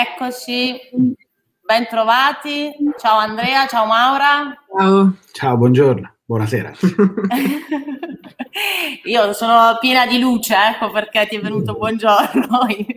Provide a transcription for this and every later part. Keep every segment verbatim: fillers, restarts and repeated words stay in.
Eccoci, ben trovati. Ciao Andrea, ciao Maura. Ciao. Ciao, buongiorno, buonasera. Io sono piena di luce, ecco perché ti è venuto buongiorno.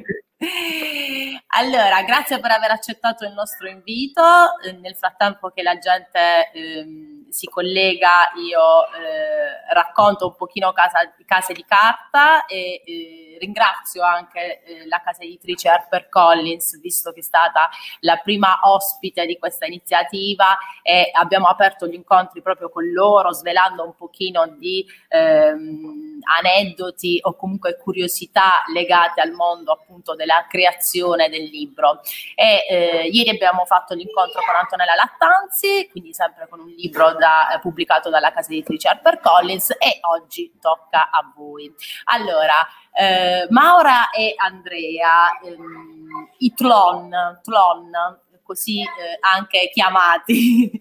Allora, grazie per aver accettato il nostro invito. Nel frattempo che la gente ehm, si collega, io eh, racconto un pochino casa, case di carta e eh, ringrazio anche eh, la casa editrice HarperCollins, visto che è stata la prima ospite di questa iniziativa e abbiamo aperto gli incontri proprio con loro, svelando un pochino di ehm, aneddoti o comunque curiosità legate al mondo appunto della creazione del libro. E eh, ieri abbiamo fatto l'incontro con Antonella Lattanzi, quindi sempre con un libro da, eh, pubblicato dalla casa editrice HarperCollins, e oggi tocca a voi. Allora, eh, Maura e Andrea, ehm, i Tlon, Tlon, così eh, anche chiamati.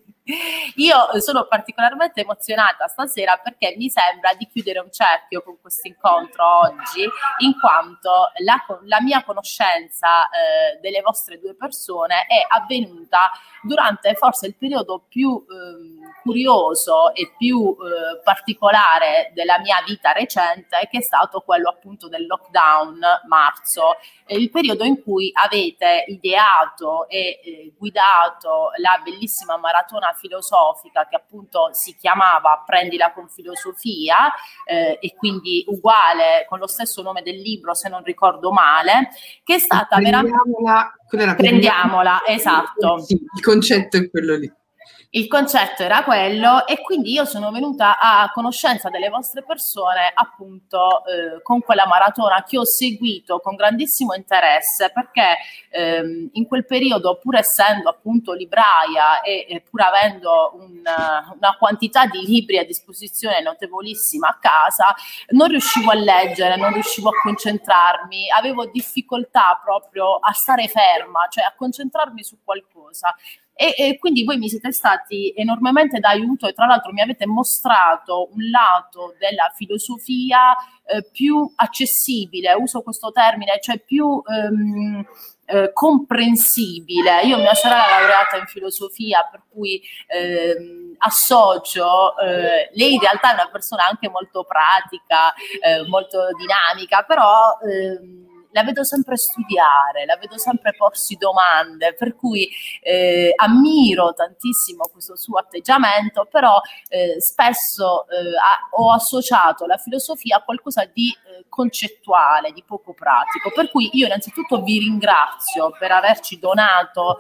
Io sono particolarmente emozionata stasera perché mi sembra di chiudere un cerchio con questo incontro oggi, in quanto la, la mia conoscenza eh, delle vostre due persone è avvenuta durante forse il periodo più eh, curioso e più eh, particolare della mia vita recente, che è stato quello appunto del lockdown marzo, eh, il periodo in cui avete ideato e eh, guidato la bellissima maratona filosofica che appunto si chiamava Prendila con filosofia, eh, e quindi uguale con lo stesso nome del libro, se non ricordo male, che è stata prendiamola, veramente prendiamola, esatto. Sì, il concetto è quello lì. Il concetto era quello, e quindi io sono venuta a conoscenza delle vostre persone appunto eh, con quella maratona che ho seguito con grandissimo interesse, perché ehm, in quel periodo, pur essendo appunto libraia e, e pur avendo un, una quantità di libri a disposizione notevolissima a casa, non riuscivo a leggere, non riuscivo a concentrarmi, avevo difficoltà proprio a stare ferma, cioè a concentrarmi su qualcosa. E, e quindi voi mi siete stati enormemente d'aiuto, e tra l'altro mi avete mostrato un lato della filosofia eh, più accessibile, uso questo termine, cioè più ehm, eh, comprensibile. Io, mia sorella è laureata in filosofia, per cui ehm, associo, eh, lei in realtà è una persona anche molto pratica, eh, molto dinamica, però ehm, la vedo sempre studiare, la vedo sempre porsi domande, per cui eh, ammiro tantissimo questo suo atteggiamento, però eh, spesso eh, ha, ho associato la filosofia a qualcosa di eh, concettuale, di poco pratico, per cui io innanzitutto vi ringrazio per averci donato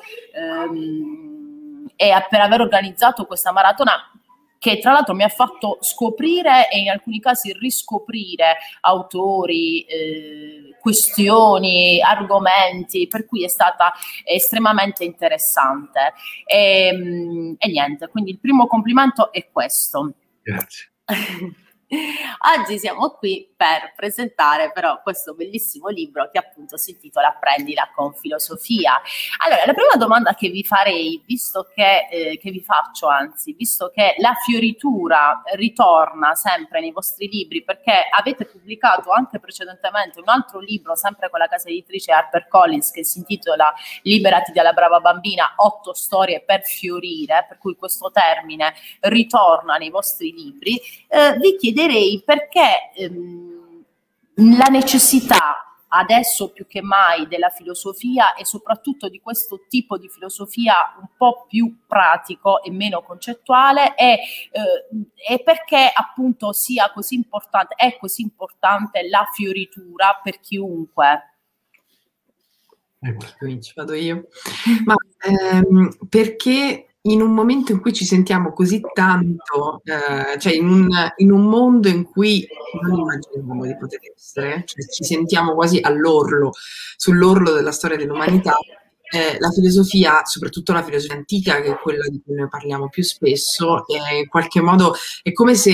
ehm, e per aver organizzato questa maratona, che tra l'altro mi ha fatto scoprire e in alcuni casi riscoprire autori, eh, questioni, argomenti, per cui è stata estremamente interessante. E, e niente, quindi il primo complimento è questo. Grazie. Oggi siamo qui per presentare però questo bellissimo libro che appunto si intitola Prendila con filosofia. Allora, la prima domanda che vi farei, visto che, eh, che vi faccio anzi, visto che la fioritura ritorna sempre nei vostri libri, perché avete pubblicato anche precedentemente un altro libro, sempre con la casa editrice HarperCollins, che si intitola Liberati dalla brava bambina, otto storie per fiorire, per cui questo termine ritorna nei vostri libri, eh, vi chiederei perché ehm, la necessità adesso più che mai della filosofia, e soprattutto di questo tipo di filosofia un po' più pratico e meno concettuale, e, eh, e perché appunto sia così importante, è così importante la fioritura per chiunque. Comincio, vado io. Ma ehm, perché in un momento in cui ci sentiamo così tanto, eh, cioè in un, in un mondo in cui non immaginiamo di poter essere, cioè ci sentiamo quasi all'orlo, sull'orlo della storia dell'umanità, eh, la filosofia, soprattutto la filosofia antica, che è quella di cui noi parliamo più spesso, è in qualche modo è come se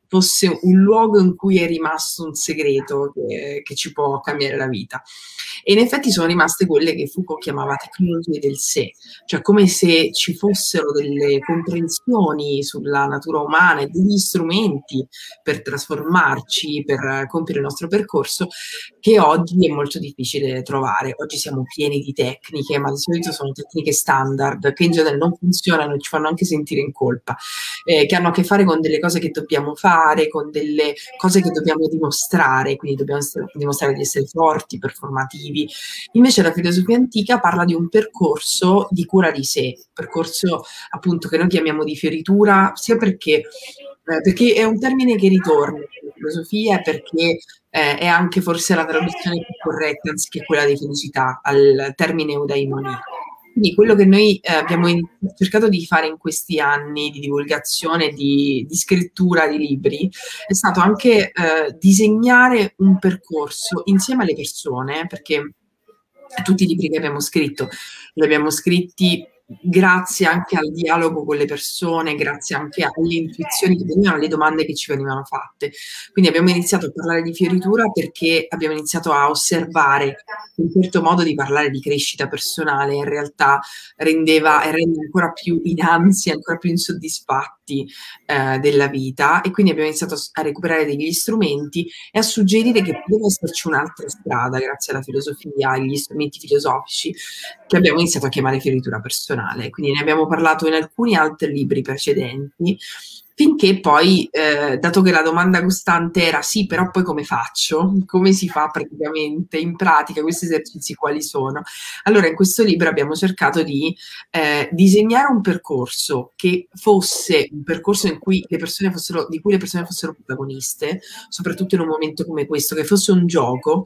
fosse un luogo in cui è rimasto un segreto che, che ci può cambiare la vita. E in effetti sono rimaste quelle che Foucault chiamava tecnologie del sé, cioè come se ci fossero delle comprensioni sulla natura umana e degli strumenti per trasformarci, per compiere il nostro percorso, che oggi è molto difficile trovare. Oggi siamo pieni di tecniche, ma di solito sono tecniche standard, che in genere non funzionano e ci fanno anche sentire in colpa, eh, che hanno a che fare con delle cose che dobbiamo fare, con delle cose che dobbiamo dimostrare, quindi dobbiamo dimostrare di essere forti, performativi. Invece la filosofia antica parla di un percorso di cura di sé, percorso appunto che noi chiamiamo di fioritura, sia perché, eh, perché è un termine che ritorna in filosofia, perché eh, è anche forse la traduzione più corretta, anziché quella di felicità, al termine eudaimonia. Quindi quello che noi eh, abbiamo in, cercato di fare in questi anni di divulgazione, di, di scrittura di libri, è stato anche eh, disegnare un percorso insieme alle persone, perché tutti i libri che abbiamo scritto li abbiamo scritti grazie anche al dialogo con le persone, grazie anche alle intuizioni che venivano, alle domande che ci venivano fatte. Quindi abbiamo iniziato a parlare di fioritura perché abbiamo iniziato a osservare un certo modo di parlare di crescita personale in realtà rendeva e rende ancora più in ansia, ancora più insoddisfatti eh, della vita, e quindi abbiamo iniziato a recuperare degli strumenti e a suggerire che poteva esserci un'altra strada grazie alla filosofia, agli strumenti filosofici che abbiamo iniziato a chiamare fioritura personale. Quindi ne abbiamo parlato in alcuni altri libri precedenti, finché poi, eh, dato che la domanda costante era sì, però poi come faccio? Come si fa praticamente, in pratica, questi esercizi quali sono? Allora in questo libro abbiamo cercato di eh, disegnare un percorso che fosse un percorso in cui le persone fossero, di cui le persone fossero protagoniste, soprattutto in un momento come questo, che fosse un gioco,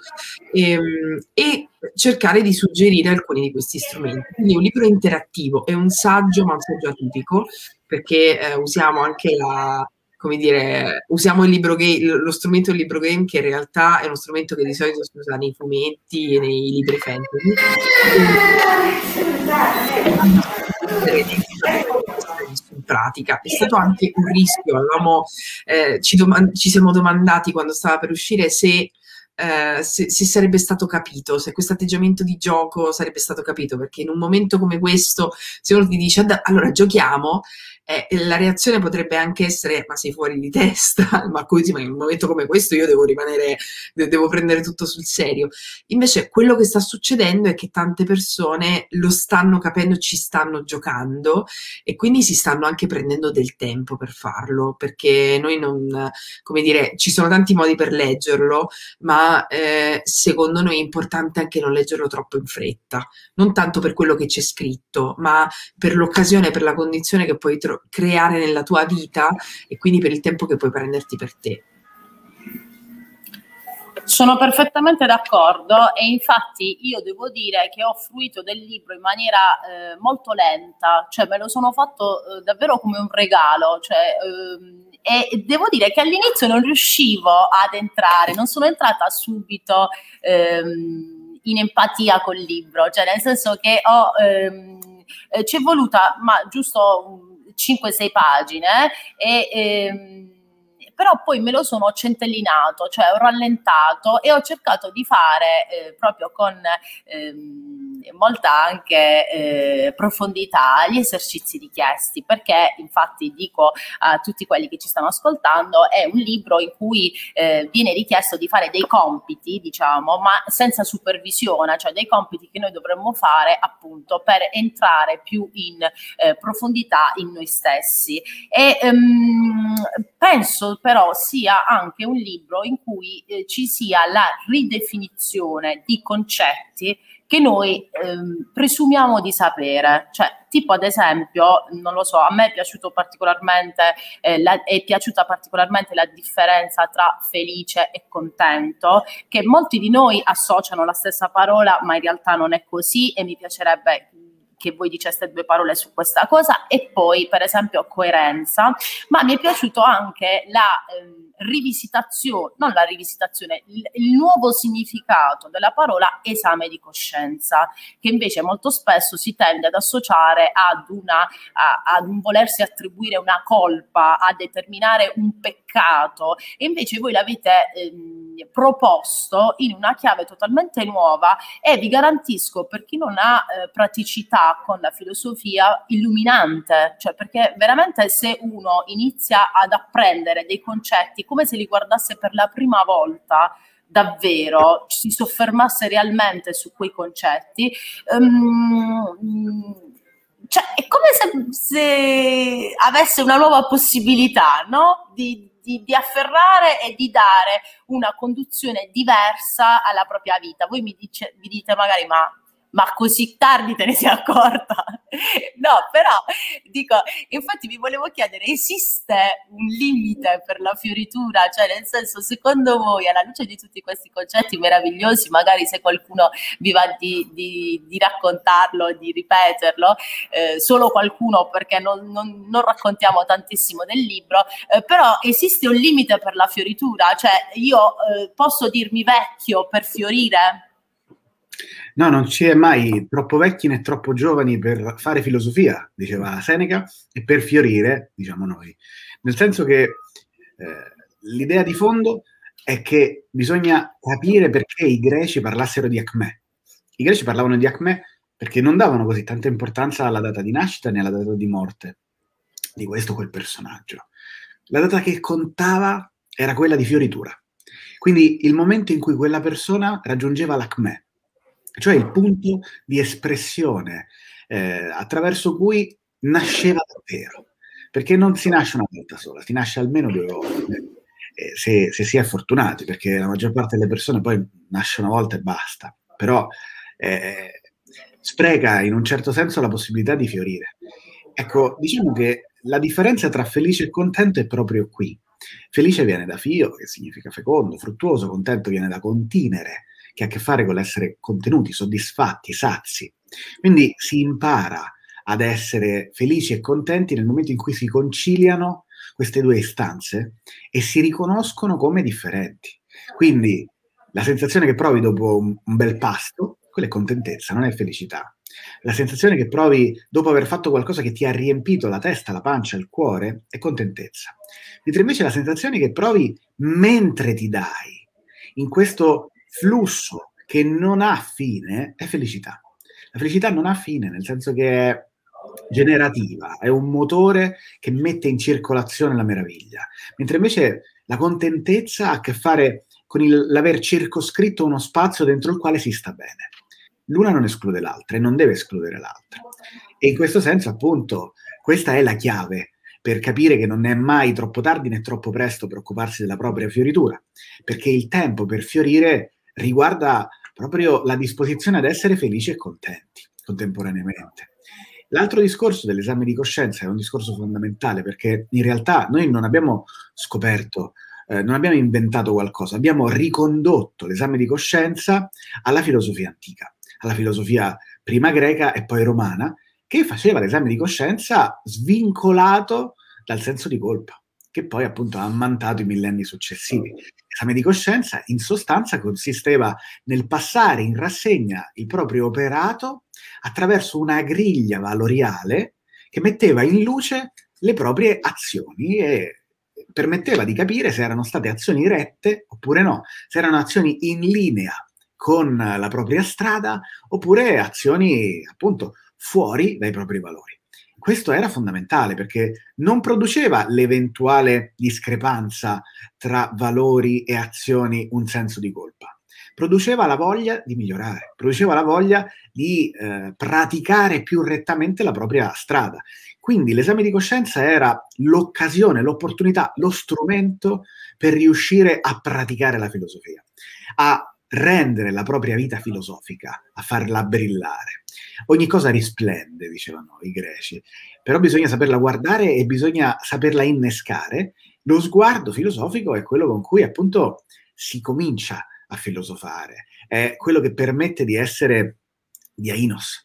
ehm, e cercare di suggerire alcuni di questi strumenti. Quindi un libro interattivo, è un saggio, ma un saggio atipico, perché eh, usiamo anche la, come dire, usiamo il libro game, lo strumento del libro game, che in realtà è uno strumento che di solito si usa nei fumetti e nei libri fantasy. In pratica è stato anche un rischio. Avevamo, eh, ci, doma- ci siamo domandati quando stava per uscire se Eh, se, se sarebbe stato capito, se questo atteggiamento di gioco sarebbe stato capito, perché in un momento come questo, se uno ti dice allora giochiamo, eh, la reazione potrebbe anche essere ma sei fuori di testa, ma così, ma in un momento come questo io devo rimanere, devo prendere tutto sul serio. Invece quello che sta succedendo è che tante persone lo stanno capendo, ci stanno giocando e quindi si stanno anche prendendo del tempo per farlo, perché noi non, come dire, ci sono tanti modi per leggerlo, ma eh, secondo noi è importante anche non leggerlo troppo in fretta, non tanto per quello che c'è scritto, ma per l'occasione, per la condizione che puoi creare nella tua vita e quindi per il tempo che puoi prenderti per te. Sono perfettamente d'accordo e infatti io devo dire che ho fruito del libro in maniera eh, molto lenta, cioè me lo sono fatto eh, davvero come un regalo, cioè, ehm, e devo dire che all'inizio non riuscivo ad entrare, non sono entrata subito ehm, in empatia col libro, cioè nel senso che ho, ehm, eh, ci è voluta ma giusto cinque sei pagine e ehm, però poi me lo sono centellinato, cioè ho rallentato e ho cercato di fare eh, proprio con ehm, molta anche eh, profondità gli esercizi richiesti, perché infatti dico a tutti quelli che ci stanno ascoltando, è un libro in cui eh, viene richiesto di fare dei compiti, diciamo, ma senza supervisione, cioè dei compiti che noi dovremmo fare appunto per entrare più in eh, profondità in noi stessi. E ehm, penso però sia anche un libro in cui eh, ci sia la ridefinizione di concetti che noi ehm, presumiamo di sapere, cioè tipo ad esempio, non lo so, a me è piaciuto particolarmente, eh, la, è piaciuta particolarmente la differenza tra felice e contento, che molti di noi associano la stessa parola, ma in realtà non è così e mi piacerebbe che voi diceste due parole su questa cosa, e poi per esempio coerenza, ma mi è piaciuto anche la ehm, rivisitazione, non la rivisitazione, il, il nuovo significato della parola esame di coscienza, che invece molto spesso si tende ad associare ad, una, a, ad un volersi attribuire una colpa, a determinare un peccato, e invece voi l'avete ehm, proposto in una chiave totalmente nuova, e vi garantisco, per chi non ha eh, praticità con la filosofia, illuminante, cioè perché veramente se uno inizia ad apprendere dei concetti come se li guardasse per la prima volta, davvero si soffermasse realmente su quei concetti, um, cioè è come se, se avesse una nuova possibilità, no? Di, di, di afferrare e di dare una conduzione diversa alla propria vita. Voi mi, dice, mi dite magari, ma ma così tardi te ne sei accorta? No, però dico, infatti vi volevo chiedere, esiste un limite per la fioritura? Cioè, nel senso, secondo voi, alla luce di tutti questi concetti meravigliosi, magari se qualcuno vi va di, di, di raccontarlo, di ripeterlo, eh, solo qualcuno, perché non, non, non raccontiamo tantissimo del libro, eh, però esiste un limite per la fioritura? Cioè, io eh, posso dirmi vecchio per fiorire? No, non ci è mai troppo vecchi né troppo giovani per fare filosofia, diceva Seneca, e per fiorire, diciamo noi. Nel senso che eh, l'idea di fondo è che bisogna capire perché i greci parlassero di acmè. I greci parlavano di acmè perché non davano così tanta importanza alla data di nascita né alla data di morte di questo o quel personaggio. La data che contava era quella di fioritura. Quindi il momento in cui quella persona raggiungeva l'acmè, cioè il punto di espressione eh, attraverso cui nasceva davvero, perché non si nasce una volta sola, si nasce almeno due volte, eh, se, se si è fortunati, perché la maggior parte delle persone poi nasce una volta e basta, però eh, spreca in un certo senso la possibilità di fiorire. Ecco, diciamo che la differenza tra felice e contento è proprio qui. Felice viene da fio, che significa fecondo, fruttuoso; contento viene da continere, che ha a che fare con l'essere contenuti, soddisfatti, sazi. Quindi si impara ad essere felici e contenti nel momento in cui si conciliano queste due istanze e si riconoscono come differenti. Quindi la sensazione che provi dopo un, un bel pasto, quella è contentezza, non è felicità. La sensazione che provi dopo aver fatto qualcosa che ti ha riempito la testa, la pancia, il cuore, è contentezza. Mentre invece la sensazione che provi mentre ti dai, in questo flusso che non ha fine, è felicità. La felicità non ha fine, nel senso che è generativa, è un motore che mette in circolazione la meraviglia, mentre invece la contentezza ha a che fare con il, l'aver circoscritto uno spazio dentro il quale si sta bene. L'una non esclude l'altra e non deve escludere l'altra. E in questo senso, appunto, questa è la chiave per capire che non è mai troppo tardi né troppo presto per occuparsi della propria fioritura, perché il tempo per fiorire riguarda proprio la disposizione ad essere felici e contenti contemporaneamente. L'altro discorso dell'esame di coscienza è un discorso fondamentale, perché in realtà noi non abbiamo scoperto, eh, non abbiamo inventato qualcosa, abbiamo ricondotto l'esame di coscienza alla filosofia antica, alla filosofia prima greca e poi romana, che faceva l'esame di coscienza svincolato dal senso di colpa, che poi appunto ha ammantato i millenni successivi. L'esame di coscienza in sostanza consisteva nel passare in rassegna il proprio operato attraverso una griglia valoriale che metteva in luce le proprie azioni e permetteva di capire se erano state azioni rette oppure no, se erano azioni in linea con la propria strada oppure azioni appunto fuori dai propri valori. Questo era fondamentale perché non produceva l'eventuale discrepanza tra valori e azioni un senso di colpa. Produceva la voglia di migliorare, produceva la voglia di eh, praticare più rettamente la propria strada. Quindi l'esame di coscienza era l'occasione, l'opportunità, lo strumento per riuscire a praticare la filosofia, a rendere la propria vita filosofica, a farla brillare. Ogni cosa risplende, dicevano i greci, però bisogna saperla guardare e bisogna saperla innescare. Lo sguardo filosofico è quello con cui appunto si comincia a filosofare, è quello che permette di essere diainos,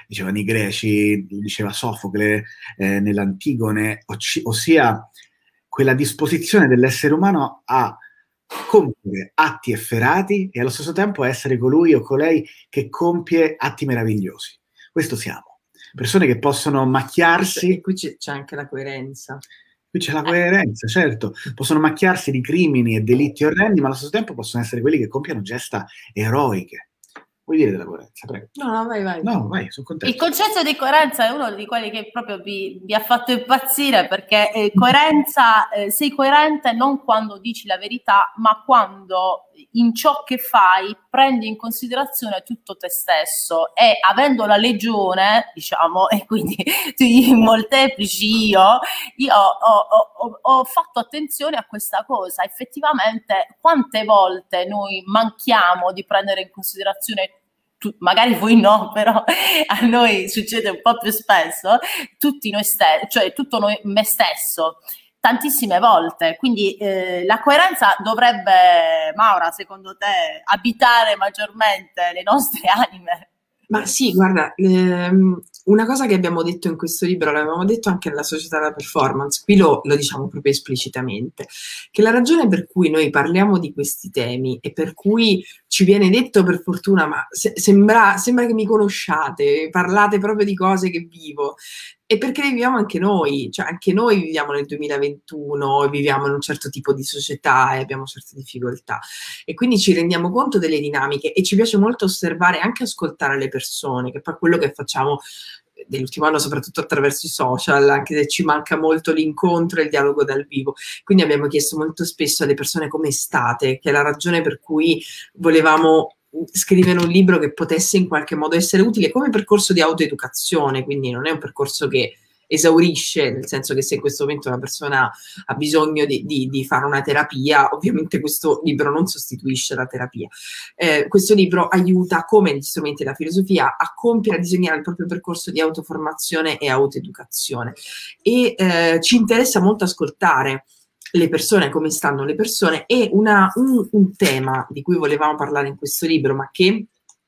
dicevano i greci, diceva Sofocle eh, nell'Antigone, ossia quella disposizione dell'essere umano a compiere atti efferati e allo stesso tempo essere colui o colei che compie atti meravigliosi. Questo siamo. Persone che possono macchiarsi... E qui c'è anche la coerenza. Qui c'è la coerenza, certo. Possono macchiarsi di crimini e delitti orrendi, ma allo stesso tempo possono essere quelli che compiono gesta eroiche. Vuoi dire della coerenza? Prego. No, no, vai, vai. No, vai, sono contento. Il concetto di coerenza è uno di quelli che proprio vi, vi ha fatto impazzire, perché eh, coerenza, eh, sei coerente non quando dici la verità, ma quando in ciò che fai prendi in considerazione tutto te stesso, e avendo la legione, diciamo, e quindi tu molteplici io, io ho, ho, ho fatto attenzione a questa cosa. Effettivamente quante volte noi manchiamo di prendere in considerazione, tu, magari voi no, però a noi succede un po' più spesso, tutti noi stessi, cioè tutto noi, me stesso, tantissime volte. Quindi eh, la coerenza dovrebbe, Maura, secondo te, abitare maggiormente le nostre anime? Ma sì, guarda, ehm, una cosa che abbiamo detto in questo libro, l'avevamo detto anche nella Società della Performance, qui lo, lo diciamo proprio esplicitamente, che la ragione per cui noi parliamo di questi temi e per cui ci viene detto, per fortuna, ma se, sembra, sembra che mi conosciate, parlate proprio di cose che vivo, e perché le viviamo anche noi, cioè anche noi viviamo nel duemilaventuno, viviamo in un certo tipo di società e abbiamo certe difficoltà, e quindi ci rendiamo conto delle dinamiche e ci piace molto osservare e anche ascoltare le persone, che poi è quello che facciamo dell'ultimo anno, soprattutto attraverso i social, anche se ci manca molto l'incontro e il dialogo dal vivo. Quindi abbiamo chiesto molto spesso alle persone come state, che è la ragione per cui volevamo scrivere un libro che potesse in qualche modo essere utile come percorso di autoeducazione, quindi non è un percorso che esaurisce, nel senso che se in questo momento una persona ha bisogno di, di, di fare una terapia, ovviamente questo libro non sostituisce la terapia. Eh, questo libro aiuta, come gli strumenti della filosofia, a compiere, a disegnare il proprio percorso di autoformazione e autoeducazione. E eh, ci interessa molto ascoltare le persone, come stanno le persone, e una, un, un tema di cui volevamo parlare in questo libro, ma che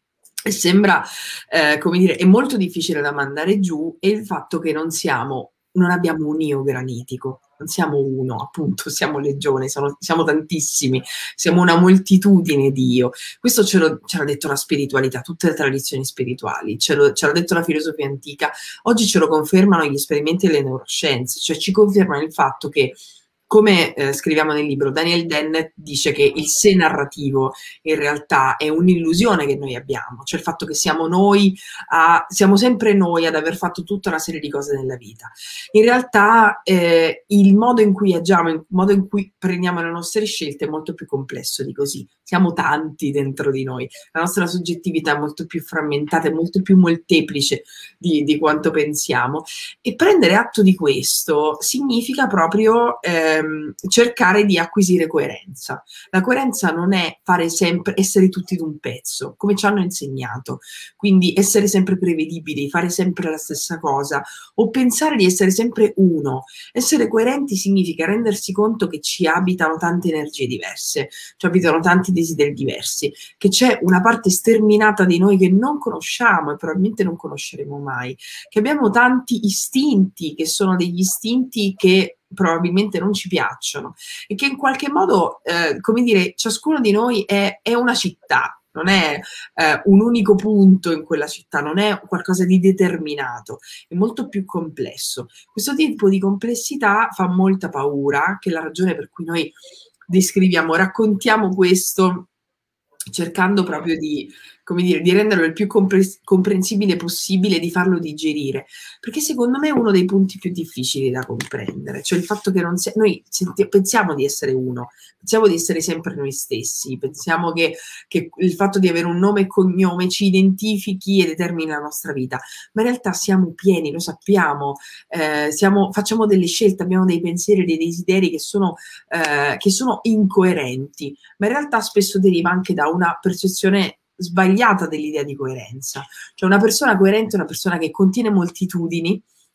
sembra, eh, come dire, è molto difficile da mandare giù, è il fatto che non siamo, non abbiamo un io granitico, non siamo uno, appunto, siamo legione, siamo, siamo tantissimi, siamo una moltitudine di io. Questo ce l'ha detto la spiritualità, tutte le tradizioni spirituali, ce l'ha detto la filosofia antica, oggi ce lo confermano gli esperimenti delle neuroscienze, cioè ci confermano il fatto che, come eh, scriviamo nel libro, Daniel Dennett dice che il sé narrativo in realtà è un'illusione che noi abbiamo, cioè il fatto che siamo noi, a, siamo sempre noi ad aver fatto tutta una serie di cose nella vita. In realtà eh, il modo in cui agiamo, il modo in cui prendiamo le nostre scelte è molto più complesso di così. Siamo tanti dentro di noi, la nostra soggettività è molto più frammentata, è molto più molteplice di, di quanto pensiamo, e prendere atto di questo significa proprio eh, cercare di acquisire coerenza. La coerenza non è fare sempre, essere tutti d'un pezzo, come ci hanno insegnato, quindi essere sempre prevedibili, fare sempre la stessa cosa o pensare di essere sempre uno. Essere coerenti significa rendersi conto che ci abitano tante energie diverse, ci abitano tanti desideri diversi, che c'è una parte sterminata di noi che non conosciamo e probabilmente non conosceremo mai, che abbiamo tanti istinti che sono degli istinti che probabilmente non ci piacciono e che in qualche modo, eh, come dire, ciascuno di noi è, è una città, non è eh, un unico punto in quella città, non è qualcosa di determinato, è molto più complesso. Questo tipo di complessità fa molta paura, che è la ragione per cui noi descriviamo, raccontiamo questo cercando proprio di, come dire, di renderlo il più comprensibile possibile, di farlo digerire, perché secondo me è uno dei punti più difficili da comprendere, cioè il fatto che non sia, noi senti, pensiamo di essere uno, pensiamo di essere sempre noi stessi, pensiamo che, che il fatto di avere un nome e cognome ci identifichi e determini la nostra vita, ma in realtà siamo pieni, lo sappiamo, eh, siamo, facciamo delle scelte, abbiamo dei pensieri, dei desideri che sono, eh, che sono incoerenti, ma in realtà spesso deriva anche da una percezione sbagliata dell'idea di coerenza. Cioè una persona coerente è una persona che contiene moltitudini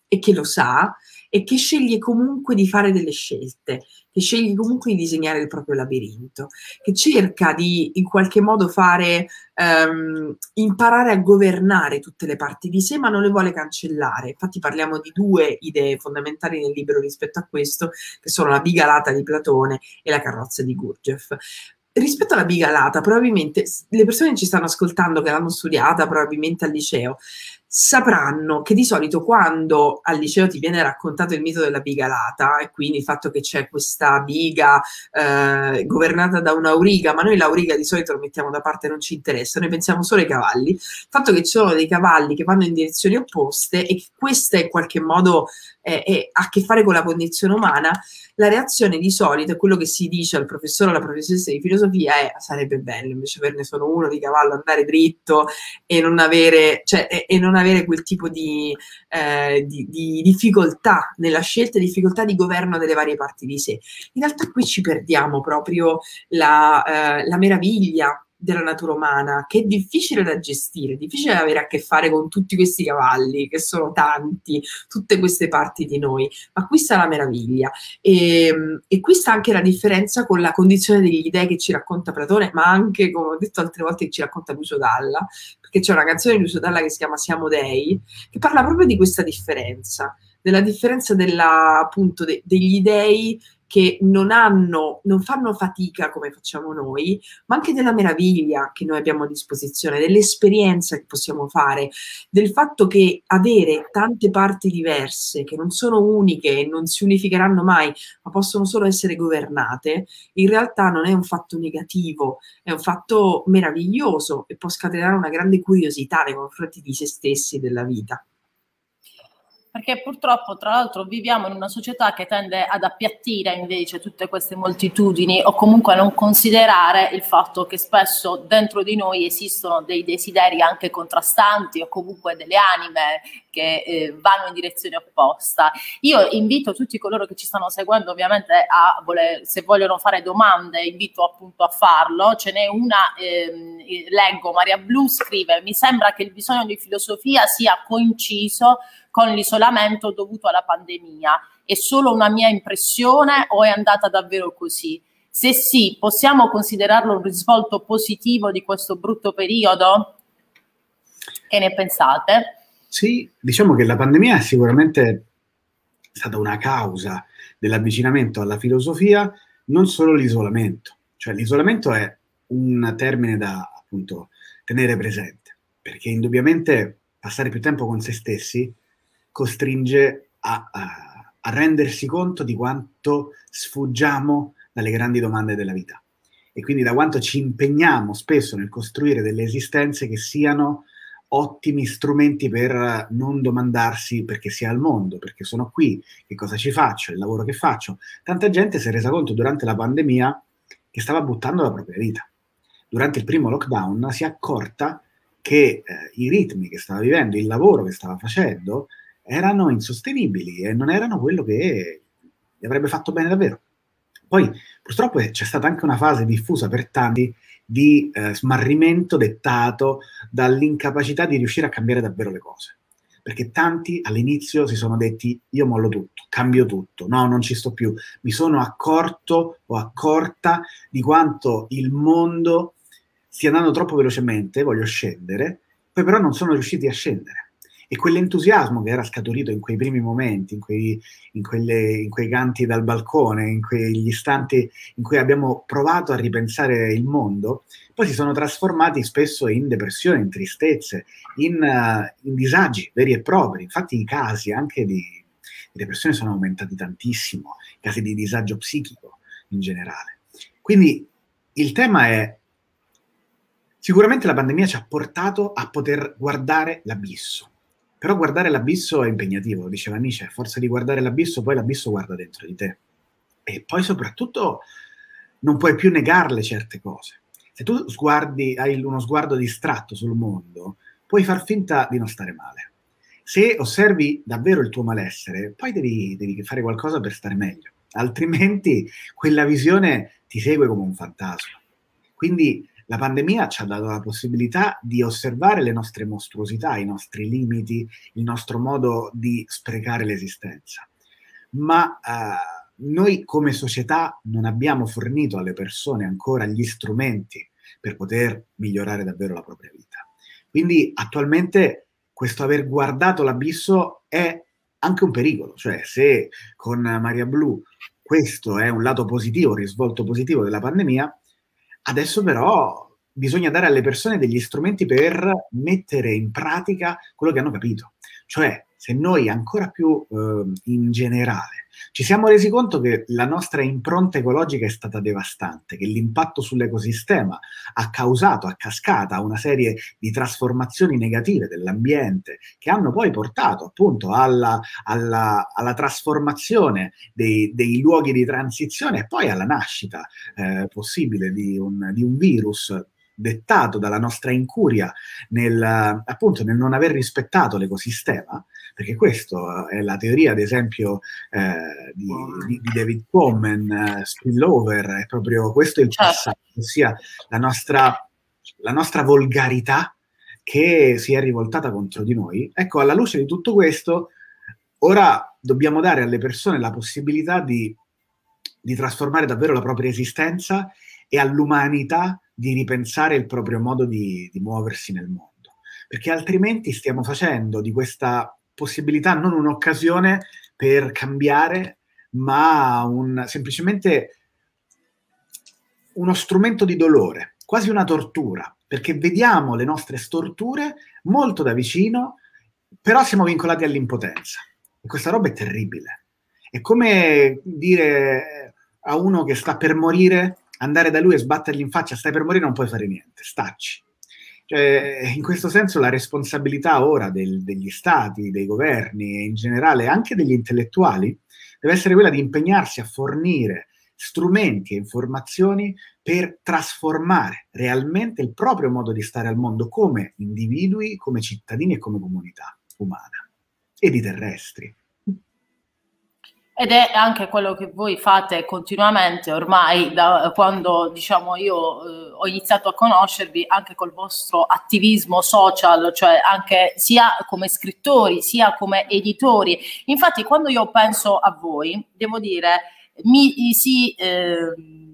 e che lo sa e che sceglie comunque di fare delle scelte, che sceglie comunque di disegnare il proprio labirinto, che cerca di in qualche modo fare, ehm, imparare a governare tutte le parti di sé, ma non le vuole cancellare. Infatti parliamo di due idee fondamentali nel libro rispetto a questo, che sono la bigalata di Platone e la carrozza di Gurdjieff. Rispetto alla bigalata, probabilmente le persone che ci stanno ascoltando, che l'hanno studiata probabilmente al liceo, sapranno che di solito quando al liceo ti viene raccontato il mito della bigalata, e quindi il fatto che c'è questa biga eh, governata da un'auriga, ma noi l'auriga di solito lo mettiamo da parte, non ci interessa, noi pensiamo solo ai cavalli, il fatto che ci sono dei cavalli che vanno in direzioni opposte e che questa in qualche modo eh, eh, ha a che fare con la condizione umana, la reazione di solito è quello che si dice al professore o alla professoressa di filosofia è: sarebbe bello invece averne solo uno di cavallo, andare dritto e non avere, cioè, e, e non avere quel tipo di, eh, di, di difficoltà nella scelta, difficoltà di governo delle varie parti di sé. In realtà qui ci perdiamo proprio la, eh, la meraviglia della natura umana, che è difficile da gestire, è difficile da avere a che fare con tutti questi cavalli, che sono tanti, tutte queste parti di noi, ma qui sta la meraviglia. E, e qui sta anche la differenza con la condizione degli dei che ci racconta Platone, ma anche, come ho detto altre volte, che ci racconta Lucio Dalla, perché c'è una canzone di Lucio Dalla che si chiama Siamo Dei, che parla proprio di questa differenza, della differenza della, appunto, de, degli dei che non hanno, non fanno fatica come facciamo noi, ma anche della meraviglia che noi abbiamo a disposizione, dell'esperienza che possiamo fare, del fatto che avere tante parti diverse, che non sono uniche e non si unificheranno mai, ma possono solo essere governate, in realtà non è un fatto negativo, è un fatto meraviglioso e può scatenare una grande curiosità nei confronti di se stessi e della vita. Perché purtroppo, tra l'altro, viviamo in una società che tende ad appiattire invece tutte queste moltitudini o comunque a non considerare il fatto che spesso dentro di noi esistono dei desideri anche contrastanti o comunque delle anime che eh, vanno in direzione opposta. Io invito tutti coloro che ci stanno seguendo ovviamente a voler, se vogliono fare domande, invito appunto a farlo. Ce n'è una, ehm, leggo, Maria Blu scrive: mi sembra che il bisogno di filosofia sia coinciso con l'isolamento dovuto alla pandemia. È solo una mia impressione o è andata davvero così? Se sì, possiamo considerarlo un risvolto positivo di questo brutto periodo? Che ne pensate? Sì, diciamo che la pandemia è sicuramente stata una causa dell'avvicinamento alla filosofia, non solo l'isolamento. Cioè l'isolamento è un termine da appunto tenere presente, perché indubbiamente passare più tempo con se stessi costringe a, a, a rendersi conto di quanto sfuggiamo dalle grandi domande della vita e quindi da quanto ci impegniamo spesso nel costruire delle esistenze che siano ottimi strumenti per non domandarsi perché sia al mondo, perché sono qui, che cosa ci faccio, il lavoro che faccio. Tanta gente si è resa conto durante la pandemia che stava buttando la propria vita. Durante il primo lockdown si è accorta che eh, i ritmi che stava vivendo, il lavoro che stava facendo erano insostenibili e non erano quello che gli avrebbe fatto bene davvero. Poi purtroppo c'è stata anche una fase diffusa per tanti di eh, smarrimento dettato dall'incapacità di riuscire a cambiare davvero le cose, perché tanti all'inizio si sono detti: io mollo tutto, cambio tutto, no, non ci sto più, mi sono accorto o accorta di quanto il mondo stia andando troppo velocemente, voglio scendere, poi però non sono riusciti a scendere. E quell'entusiasmo che era scaturito in quei primi momenti, in quei, in, quelle, in quei canti dal balcone, in quegli istanti in cui abbiamo provato a ripensare il mondo, poi si sono trasformati spesso in depressione, in tristezze, in, uh, in disagi veri e propri. Infatti i casi anche di, di depressione sono aumentati tantissimo, i casi di disagio psichico in generale. Quindi il tema è: sicuramente la pandemia ci ha portato a poter guardare l'abisso. Però guardare l'abisso è impegnativo, diceva Nietzsche, a forza di guardare l'abisso, poi l'abisso guarda dentro di te. E poi soprattutto non puoi più negarle certe cose. Se tu sguardi, hai uno sguardo distratto sul mondo, puoi far finta di non stare male. Se osservi davvero il tuo malessere, poi devi, devi fare qualcosa per stare meglio. Altrimenti quella visione ti segue come un fantasma. Quindi la pandemia ci ha dato la possibilità di osservare le nostre mostruosità, i nostri limiti, il nostro modo di sprecare l'esistenza. Ma eh, noi come società non abbiamo fornito alle persone ancora gli strumenti per poter migliorare davvero la propria vita. Quindi attualmente questo aver guardato l'abisso è anche un pericolo, cioè se con Maria Blu questo è un lato positivo, un risvolto positivo della pandemia, adesso però bisogna dare alle persone degli strumenti per mettere in pratica quello che hanno capito. Cioè, se noi ancora più eh, in generale ci siamo resi conto che la nostra impronta ecologica è stata devastante, che l'impatto sull'ecosistema ha causato a cascata una serie di trasformazioni negative dell'ambiente che hanno poi portato appunto alla, alla, alla trasformazione dei, dei luoghi di transizione e poi alla nascita eh, possibile di un, di un virus dettato dalla nostra incuria nel, appunto, nel non aver rispettato l'ecosistema, perché questa è la teoria, ad esempio, eh, di, di, di David Quammen, uh, spillover, è proprio questo il passato, ossia la nostra, la nostra volgarità che si è rivoltata contro di noi. Ecco, alla luce di tutto questo, ora dobbiamo dare alle persone la possibilità di, di trasformare davvero la propria esistenza e all'umanità di ripensare il proprio modo di, di muoversi nel mondo, perché altrimenti stiamo facendo di questa possibilità non un'occasione per cambiare, ma un, semplicemente uno strumento di dolore, quasi una tortura, perché vediamo le nostre storture molto da vicino, però siamo vincolati all'impotenza. E questa roba è terribile. È come dire a uno che sta per morire, andare da lui e sbattergli in faccia, stai per morire, non puoi fare niente, stacci. Cioè, in questo senso la responsabilità ora del, degli stati, dei governi e in generale anche degli intellettuali deve essere quella di impegnarsi a fornire strumenti e informazioni per trasformare realmente il proprio modo di stare al mondo come individui, come cittadini e come comunità umana e di terrestri. Ed è anche quello che voi fate continuamente ormai da quando, diciamo, io eh, ho iniziato a conoscervi, anche col vostro attivismo social, cioè anche sia come scrittori sia come editori. Infatti quando io penso a voi, devo dire, mi si eh,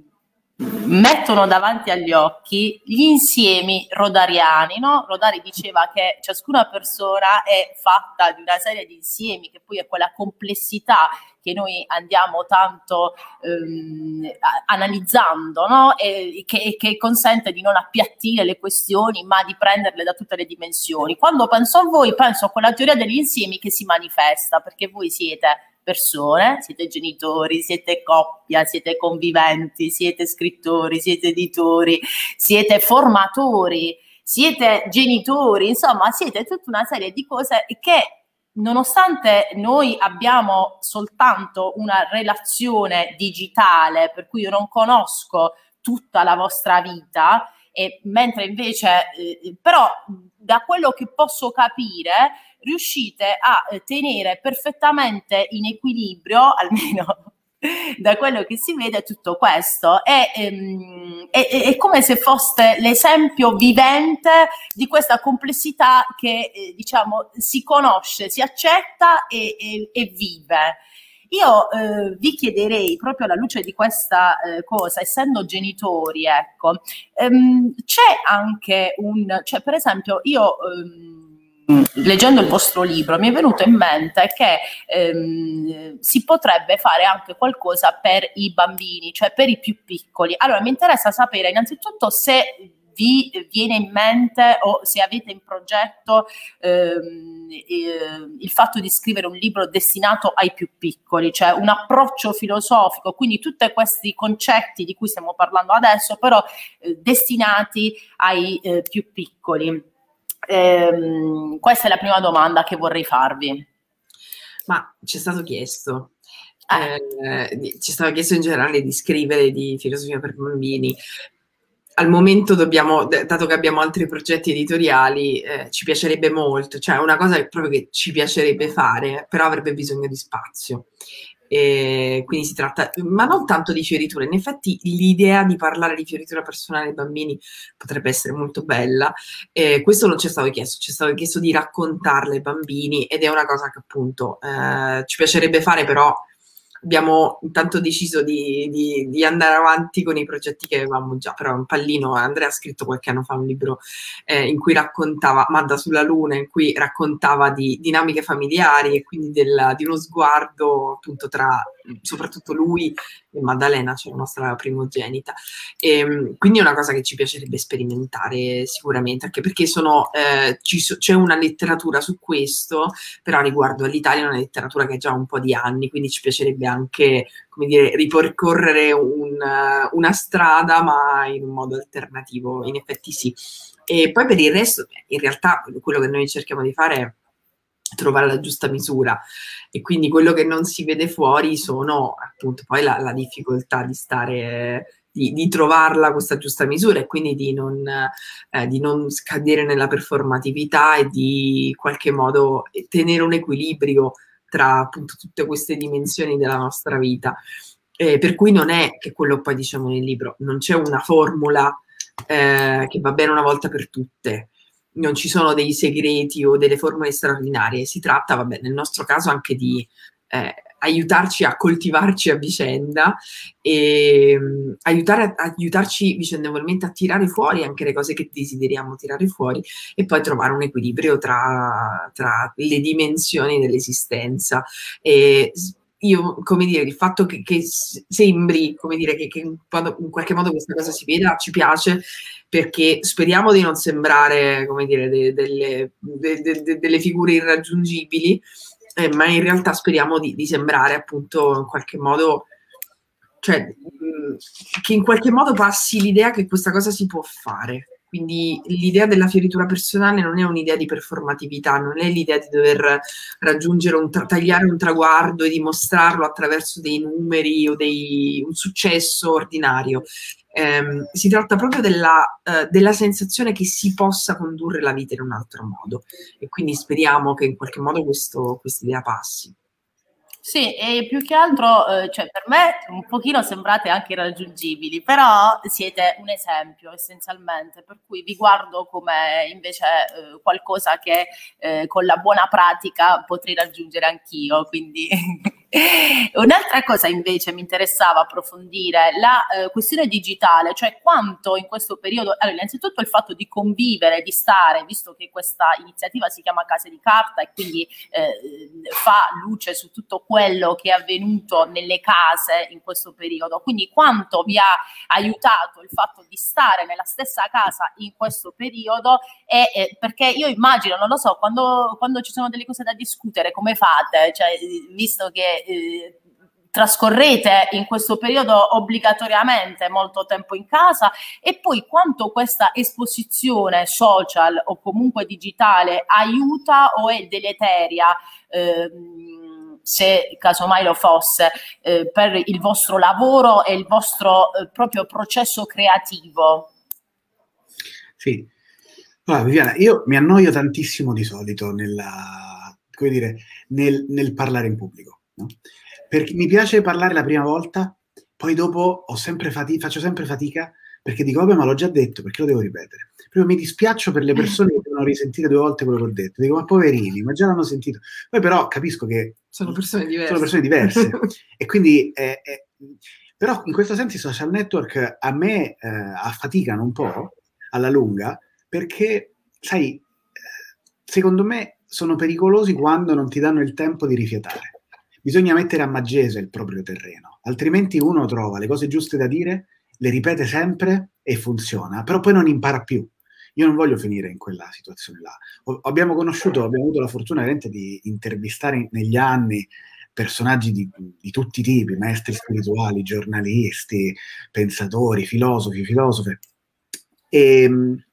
mettono davanti agli occhi gli insiemi rodariani, no? Rodari diceva che ciascuna persona è fatta di una serie di insiemi, che poi è quella complessità che noi andiamo tanto ehm, analizzando, no? E che, che consente di non appiattire le questioni, ma di prenderle da tutte le dimensioni. Quando penso a voi, penso a quella teoria degli insiemi che si manifesta, perché voi siete persone, siete genitori, siete coppia, siete conviventi, siete scrittori, siete editori, siete formatori, siete genitori, insomma siete tutta una serie di cose che, nonostante noi abbiamo soltanto una relazione digitale, per cui io non conosco tutta la vostra vita, e mentre invece, eh, però da quello che posso capire, riuscite a tenere perfettamente in equilibrio, almeno da quello che si vede, tutto questo. È, ehm, è, è come se foste l'esempio vivente di questa complessità che, eh, diciamo, si conosce, si accetta e, e, e vive. Io eh, vi chiederei, proprio alla luce di questa eh, cosa, essendo genitori, ecco, ehm, c'è anche un, cioè per esempio io ehm, leggendo il vostro libro mi è venuto in mente che ehm, si potrebbe fare anche qualcosa per i bambini, cioè per i più piccoli. Allora mi interessa sapere innanzitutto se vi viene in mente o se avete in progetto ehm, eh, il fatto di scrivere un libro destinato ai più piccoli, cioè un approccio filosofico, quindi tutti questi concetti di cui stiamo parlando adesso, però eh, destinati ai eh, più piccoli. Ehm, questa è la prima domanda che vorrei farvi. Ma ci è stato chiesto, eh, ci è stato chiesto in generale di scrivere di filosofia per bambini. Al momento dobbiamo, dato che abbiamo altri progetti editoriali, eh, ci piacerebbe molto, cioè una cosa che proprio che ci piacerebbe fare, però avrebbe bisogno di spazio. E quindi si tratta, ma non tanto di fioritura, in effetti l'idea di parlare di fioritura personale ai bambini potrebbe essere molto bella. Eh, questo non ci è stato chiesto, ci è stato chiesto di raccontarle ai bambini ed è una cosa che appunto eh, ci piacerebbe fare, però abbiamo intanto deciso di, di, di andare avanti con i progetti che avevamo già, però un pallino, Andrea ha scritto qualche anno fa un libro eh, in cui raccontava, Madda sulla Luna, in cui raccontava di dinamiche familiari e quindi del, di uno sguardo appunto tra soprattutto lui e Maddalena, cioè la nostra primogenita. E, quindi è una cosa che ci piacerebbe sperimentare sicuramente, anche perché sono, eh, ci so, c'è una letteratura su questo, però riguardo all'Italia è una letteratura che ha già un po' di anni, quindi ci piacerebbe anche, come dire, ripercorrere un, una strada, ma in un modo alternativo, in effetti sì. E poi per il resto, in realtà, quello che noi cerchiamo di fare è trovare la giusta misura, e quindi quello che non si vede fuori sono appunto poi la, la difficoltà di stare, di, di trovarla questa giusta misura, e quindi di non, eh, di non scadere nella performatività e di in qualche modo tenere un equilibrio tra appunto tutte queste dimensioni della nostra vita. Eh, per cui non è che quello poi diciamo nel libro, non c'è una formula eh, che va bene una volta per tutte, non ci sono dei segreti o delle formule straordinarie, si tratta, vabbè, nel nostro caso anche di eh, aiutarci a coltivarci a vicenda e um, aiutare, aiutarci vicendevolmente a tirare fuori anche le cose che desideriamo tirare fuori, e poi trovare un equilibrio tra, tra le dimensioni dell'esistenza. E io, come dire, il fatto che, che sembri, come dire, che, che in, in qualche modo questa cosa si veda, ci piace, perché speriamo di non sembrare, come dire, de, delle, de, de, de, delle figure irraggiungibili, eh, ma in realtà speriamo di, di sembrare appunto in qualche modo, cioè mh, che in qualche modo passi l'idea che questa cosa si può fare. Quindi l'idea della fioritura personale non è un'idea di performatività, non è l'idea di dover raggiungere un tra- tagliare un traguardo e dimostrarlo attraverso dei numeri o dei, un successo ordinario. Eh, si tratta proprio della, uh, della sensazione che si possa condurre la vita in un altro modo, e quindi speriamo che in qualche modo questo, questa idea passi. Sì, e più che altro, eh, cioè per me un pochino sembrate anche irraggiungibili, però siete un esempio essenzialmente, per cui vi guardo come invece eh, qualcosa che eh, con la buona pratica potrei raggiungere anch'io, quindi... Un'altra cosa invece mi interessava approfondire, la eh, questione digitale, cioè quanto in questo periodo, allora innanzitutto il fatto di convivere, di stare, visto che questa iniziativa si chiama Case di Carta e quindi eh, fa luce su tutto quello che è avvenuto nelle case in questo periodo, quindi quanto vi ha aiutato il fatto di stare nella stessa casa in questo periodo, e eh, perché io immagino, non lo so, quando, quando ci sono delle cose da discutere, come fate? Cioè, visto che Eh, trascorrete in questo periodo obbligatoriamente molto tempo in casa, e poi quanto questa esposizione social o comunque digitale aiuta o è deleteria, ehm, se casomai lo fosse, eh, per il vostro lavoro e il vostro eh, proprio processo creativo. Sì, allora, Viviana, io mi annoio tantissimo di solito nella, come dire, nel, nel parlare in pubblico, no? Perché mi piace parlare la prima volta, poi dopo ho sempre fati- faccio sempre fatica, perché dico, vabbè, ma l'ho già detto, perché lo devo ripetere? Proprio mi dispiaccio per le persone che devono risentire due volte quello che ho detto. Dico, ma poverini, ma già l'hanno sentito. Poi però capisco che sono persone diverse. Sono persone diverse. E quindi, eh, eh, però in questo senso i social network a me eh, affaticano un po' alla lunga, perché, sai, secondo me sono pericolosi quando non ti danno il tempo di rifiatare. Bisogna mettere a maggese il proprio terreno, altrimenti uno trova le cose giuste da dire, le ripete sempre e funziona, però poi non impara più. Io non voglio finire in quella situazione là. O- abbiamo conosciuto, abbiamo avuto la fortuna veramente di intervistare negli anni personaggi di, di tutti i tipi, maestri spirituali, giornalisti, pensatori, filosofi, filosofe. E,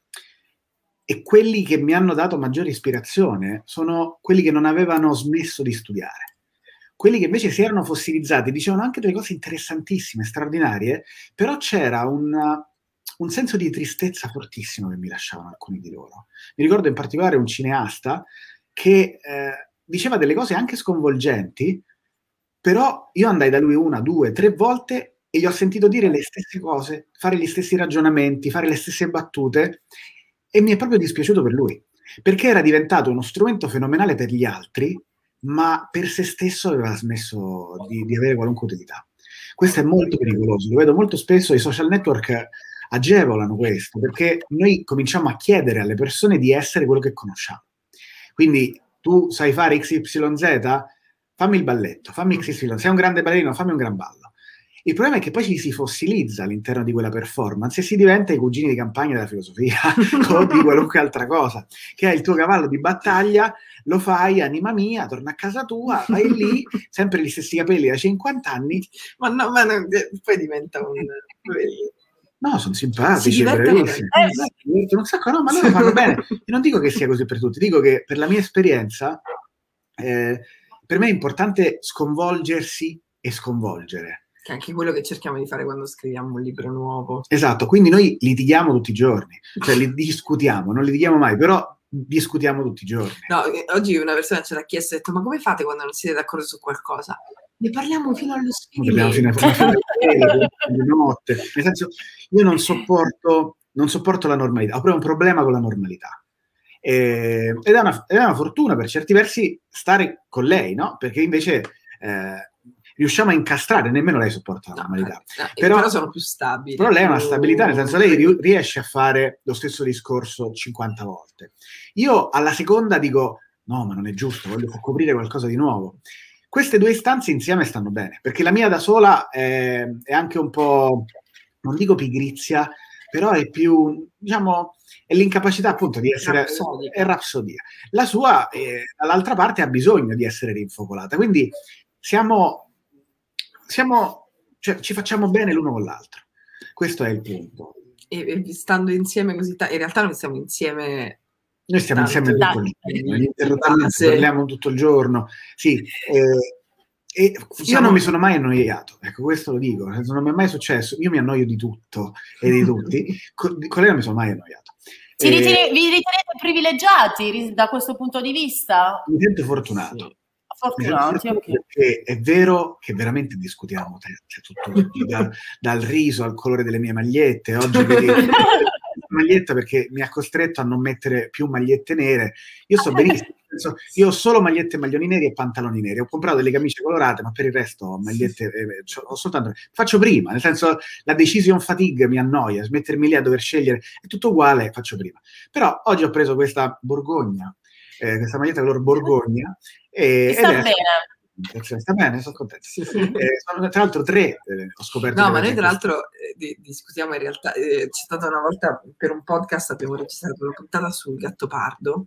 e quelli che mi hanno dato maggiore ispirazione sono quelli che non avevano smesso di studiare. Quelli che invece si erano fossilizzati dicevano anche delle cose interessantissime, straordinarie, però c'era un, un senso di tristezza fortissimo che mi lasciavano alcuni di loro. Mi ricordo in particolare un cineasta che eh, diceva delle cose anche sconvolgenti, però io andai da lui una, due, tre volte e gli ho sentito dire le stesse cose, fare gli stessi ragionamenti, fare le stesse battute, e mi è proprio dispiaciuto per lui, perché era diventato uno strumento fenomenale per gli altri, ma per se stesso aveva smesso di, di avere qualunque utilità. Questo è molto pericoloso, lo vedo molto spesso, i social network agevolano questo, perché noi cominciamo a chiedere alle persone di essere quello che conosciamo. Quindi tu sai fare X Y Z? Fammi il balletto, fammi X Y Z, sei un grande ballerino, fammi un gran ballo. Il problema è che poi ci si fossilizza all'interno di quella performance e si diventa i cugini di campagna della filosofia o di qualunque altra cosa, che è il tuo cavallo di battaglia, lo fai, anima mia, torna a casa tua, vai lì, sempre gli stessi capelli da cinquanta anni. Ma no, ma non, poi diventa un... No, sono simpatici, si divertono, bravissimi. Eh, si divertono un sacco, no, ma loro fanno bene. Io non dico che sia così per tutti, dico che per la mia esperienza, eh, per me è importante sconvolgersi e sconvolgere. Che è anche quello che cerchiamo di fare quando scriviamo un libro nuovo. Esatto, quindi noi litighiamo tutti i giorni, cioè li discutiamo, non litighiamo mai, però discutiamo tutti i giorni. No, oggi una persona ce l'ha chiesto e ha detto: ma come fate quando non siete d'accordo su qualcosa? Ne parliamo fino allo sfinimento. Fino a, fino a, fino a, fino a notte. Nel senso, io non sopporto, non sopporto la normalità, ho proprio un problema con la normalità. Eh, ed, è una, ed è una fortuna per certi versi stare con lei, no? Perché invece eh, riusciamo a incastrare, nemmeno lei sopporta la normalità. No, no, però, però sono più stabili. Però lei ha una stabilità, nel senso lei riesce a fare lo stesso discorso cinquanta volte. Io alla seconda dico, no, ma non è giusto, voglio scoprire qualcosa di nuovo. Queste due istanze insieme stanno bene, perché la mia da sola è, è anche un po', non dico pigrizia, però è più, diciamo, è l'incapacità appunto di essere, rapsodia. È rapsodia. La sua, eh, dall'altra parte, ha bisogno di essere rinfocolata, quindi siamo, siamo cioè, ci facciamo bene l'uno con l'altro. Questo è il punto. E, e stando insieme così, in realtà noi stiamo insieme... Noi stiamo insieme tutto il giorno, ininterrottamente, parliamo tutto il giorno. Sì, eh, e io non mi sono mai annoiato, ecco, questo lo dico, non mi è mai successo. Io mi annoio di tutto e di tutti, con, con lei non mi sono mai annoiato. Ti eh, ritenete, vi ritenete privilegiati da questo punto di vista? Mi sento fortunato. Sì. Fortunati, okay. Perché è vero che veramente discutiamo cioè, tutto, da, dal riso al colore delle mie magliette. Oggi vedi maglietta perché mi ha costretto a non mettere più magliette nere. Io sto benissimo, io ho solo magliette e maglioni neri e pantaloni neri. Ho comprato delle camicie colorate, ma per il resto ho magliette, eh, ho soltanto faccio prima, nel senso la decision fatigue mi annoia, smettermi lì a dover scegliere, è tutto uguale, faccio prima. Però oggi ho preso questa Borgogna, eh, questa maglietta color Borgogna e sta ed è, bene. Sta bene, sono contento. Sì, sì. Eh, sono, tra l'altro tre eh, ho scoperto. No, ma noi tra l'altro eh, discutiamo in realtà, eh, c'è stata una volta per un podcast, abbiamo registrato una puntata sul Gattopardo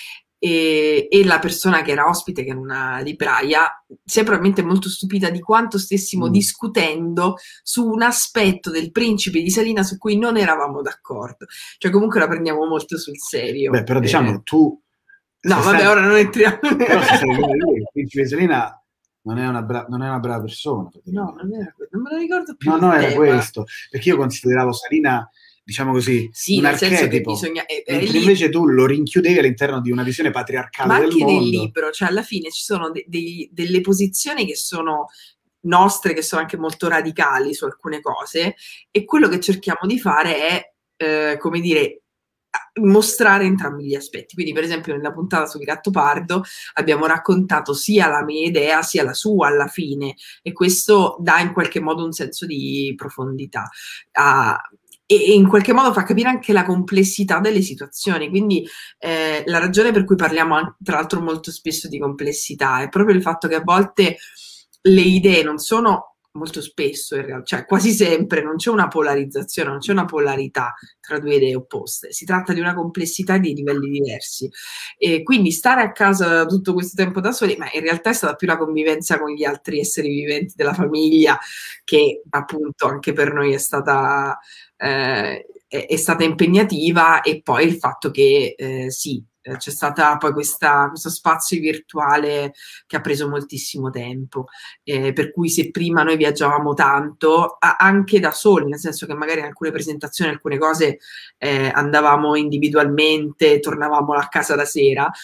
e, e la persona che era ospite, che era una libraia, si è probabilmente molto stupita di quanto stessimo mm. discutendo su un aspetto del Principe di Salina su cui non eravamo d'accordo. Cioè comunque la prendiamo molto sul serio. Beh, però diciamo, eh, tu... No, vabbè, sai, ora non entriamo. Però se sei lui, il Principe di Salina... Non è, una bra- non è una brava persona. No, non, era, non me lo ricordo più. No, no, era tema. questo. Perché io consideravo Salina, diciamo così, sì, un nel archetipo. Senso che bisogna, è, è lì... Invece tu lo rinchiudevi all'interno di una visione patriarcale Ma del mondo. Ma anche nel libro, cioè alla fine ci sono de- de- delle posizioni che sono nostre, che sono anche molto radicali su alcune cose, e quello che cerchiamo di fare è, eh, come dire, mostrare entrambi gli aspetti. Quindi per esempio nella puntata sul Gattopardo abbiamo raccontato sia la mia idea sia la sua alla fine, e questo dà in qualche modo un senso di profondità uh, e, e in qualche modo fa capire anche la complessità delle situazioni. Quindi eh, la ragione per cui parliamo anche, tra l'altro molto spesso di complessità, è proprio il fatto che a volte le idee non sono, molto spesso in realtà, cioè quasi sempre, non c'è una polarizzazione, non c'è una polarità tra due idee opposte, si tratta di una complessità di livelli diversi, e quindi stare a casa tutto questo tempo da soli, ma in realtà è stata più la convivenza con gli altri esseri viventi della famiglia, che appunto anche per noi è stata, eh, è, è stata impegnativa, e poi il fatto che eh, sì, c'è stata poi questa, questo spazio virtuale che ha preso moltissimo tempo, eh, per cui se prima noi viaggiavamo tanto, a, anche da soli, nel senso che magari in alcune presentazioni, alcune cose eh, andavamo individualmente, tornavamo a casa la sera,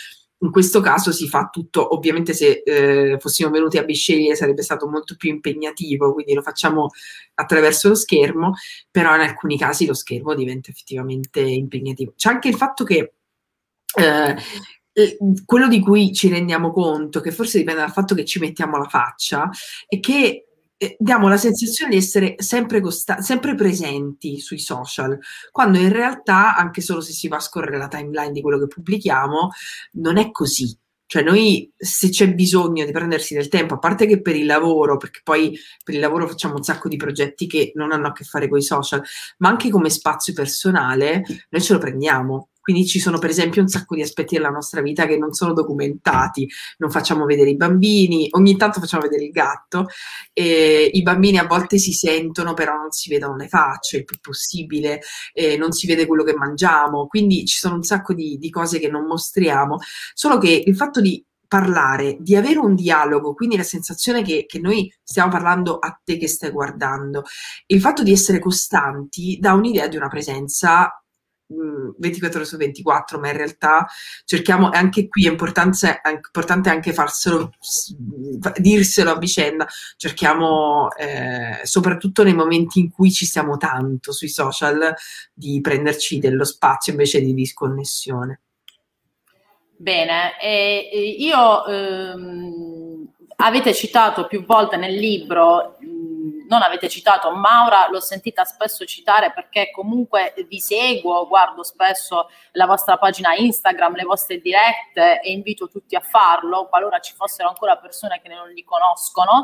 In questo caso si fa tutto, ovviamente se eh, fossimo venuti a Bisceglie sarebbe stato molto più impegnativo, quindi lo facciamo attraverso lo schermo, però in alcuni casi lo schermo diventa effettivamente impegnativo. C'è anche il fatto che eh, eh, quello di cui ci rendiamo conto, che forse dipende dal fatto che ci mettiamo la faccia, è che eh, diamo la sensazione di essere sempre, costa- sempre presenti sui social, quando in realtà, anche solo se si va a scorrere la timeline di quello che pubblichiamo, non è così. Cioè noi, se c'è bisogno di prendersi del tempo, a parte che per il lavoro, perché poi per il lavoro facciamo un sacco di progetti che non hanno a che fare con i social, ma anche come spazio personale, noi ce lo prendiamo. Quindi ci sono per esempio un sacco di aspetti della nostra vita che non sono documentati, non facciamo vedere i bambini, ogni tanto facciamo vedere il gatto, e i bambini a volte si sentono però non si vedono le facce il più possibile, eh, non si vede quello che mangiamo, quindi ci sono un sacco di, di cose che non mostriamo, solo che il fatto di parlare, di avere un dialogo, quindi la sensazione che, che noi stiamo parlando a te che stai guardando, il fatto di essere costanti dà un'idea di una presenza ventiquattro ore su ventiquattro, ma in realtà cerchiamo, anche qui è importante, è importante anche farselo, dirselo a vicenda, cerchiamo eh, soprattutto nei momenti in cui ci siamo tanto sui social di prenderci dello spazio invece di disconnessione. Bene, e, e io ehm, avete citato più volte nel libro, non avete citato Maura, l'ho sentita spesso citare perché comunque vi seguo, guardo spesso la vostra pagina Instagram, le vostre dirette e invito tutti a farlo, qualora ci fossero ancora persone che non li conoscono.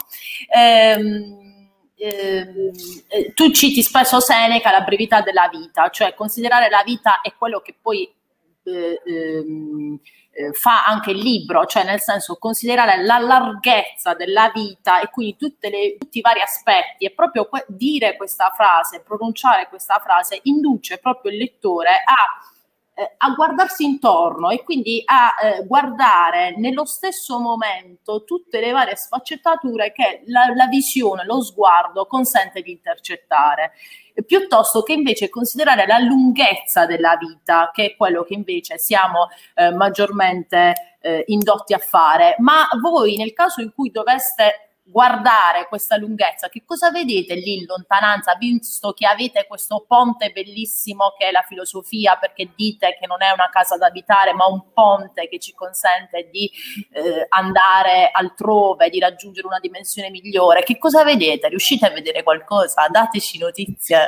Ehm, ehm, tu citi spesso Seneca, la brevità della vita, cioè considerare la vita è quello che poi eh, ehm, fa anche il libro, cioè nel senso considerare la larghezza della vita e quindi tutte le, tutti i vari aspetti, e proprio que- dire questa frase, pronunciare questa frase induce proprio il lettore a, eh, a guardarsi intorno e quindi a eh, guardare nello stesso momento tutte le varie sfaccettature che la, la visione, lo sguardo consente di intercettare, piuttosto che invece considerare la lunghezza della vita, che è quello che invece siamo eh, maggiormente eh, indotti a fare. Ma voi, nel caso in cui doveste guardare questa lunghezza, che cosa vedete lì in lontananza, visto che avete questo ponte bellissimo che è la filosofia, perché dite che non è una casa da abitare ma un ponte che ci consente di eh, andare altrove, di raggiungere una dimensione migliore? Che cosa vedete? Riuscite a vedere qualcosa? Dateci notizie.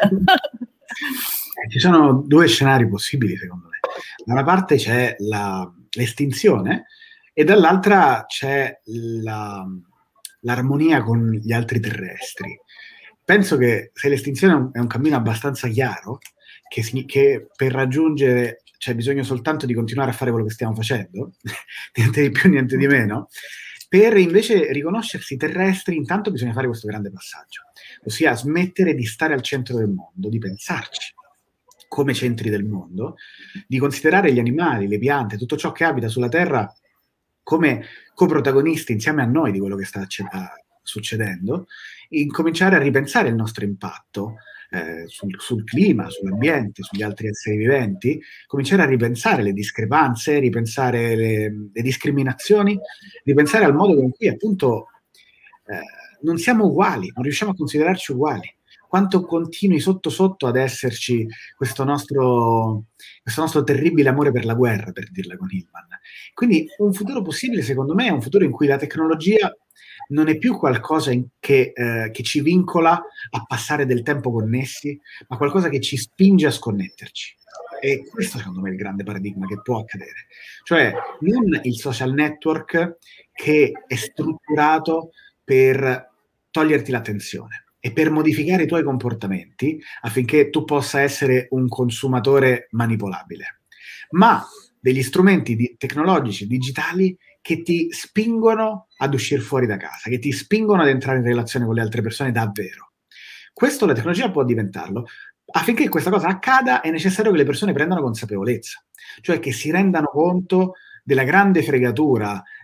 Ci sono due scenari possibili secondo me. Da una parte c'è la, l'estinzione e dall'altra c'è la l'armonia con gli altri terrestri. Penso che se l'estinzione è un cammino abbastanza chiaro, che, che per raggiungere c'è bisogno soltanto di continuare a fare quello che stiamo facendo, niente di più, niente di meno, per invece riconoscersi terrestri intanto bisogna fare questo grande passaggio, ossia smettere di stare al centro del mondo, di pensarci come centri del mondo, di considerare gli animali, le piante, tutto ciò che abita sulla Terra come coprotagonisti insieme a noi di quello che sta succedendo, incominciare a ripensare il nostro impatto eh, sul, sul clima, sull'ambiente, sugli altri esseri viventi, cominciare a ripensare le discrepanze, ripensare le, le discriminazioni, ripensare al modo con cui appunto eh, non siamo uguali, non riusciamo a considerarci uguali. Quanto continui sotto sotto ad esserci questo nostro, questo nostro terribile amore per la guerra, per dirla con Hillman. Quindi un futuro possibile, secondo me, è un futuro in cui la tecnologia non è più qualcosa in che, eh, che ci vincola a passare del tempo connessi, ma qualcosa che ci spinge a sconnetterci. E questo, secondo me, è il grande paradigma che può accadere. Cioè, non il social network che è strutturato per toglierti l'attenzione e per modificare i tuoi comportamenti affinché tu possa essere un consumatore manipolabile, ma degli strumenti di, tecnologici, digitali, che ti spingono ad uscire fuori da casa, che ti spingono ad entrare in relazione con le altre persone davvero. Questo la tecnologia può diventarlo. Affinché questa cosa accada è necessario che le persone prendano consapevolezza, cioè che si rendano conto della grande fregatura